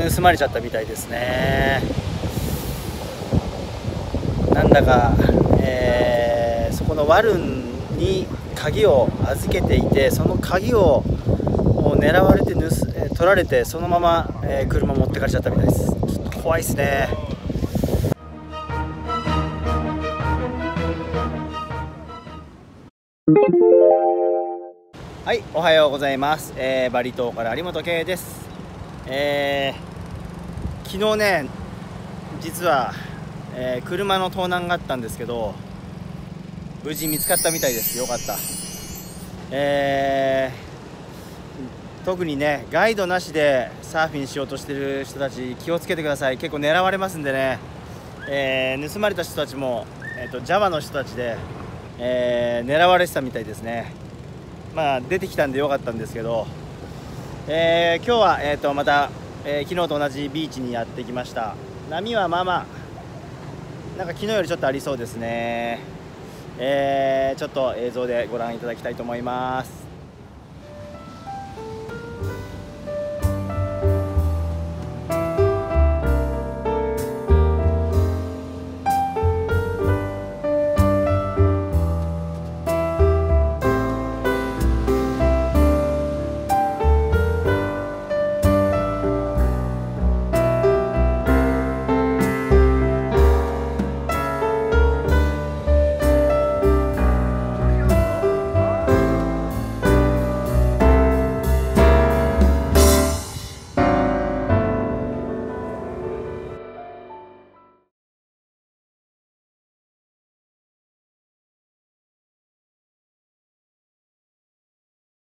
盗まれちゃったみたいですね。なんだか、そこのワルンに鍵を預けていて、その鍵を狙われて取られて、そのまま、車持ってかれちゃったみたいです。ちょっと怖いですね。はい、おはようございます。バリ島から有本圭です。昨日ね、実は、車の盗難があったんですけど、無事見つかったみたいです。よかった。特にね、ガイドなしでサーフィンしようとしてる人たち、気をつけてください。結構狙われますんでね。盗まれた人たちも、Java の人たちで、狙われてたみたいですね。まあ出てきたんでよかったんですけど、今日は、また、昨日と同じビーチにやってきました。波はまあまあなんか昨日よりちょっとありそうですね。ちょっと映像でご覧いただきたいと思います。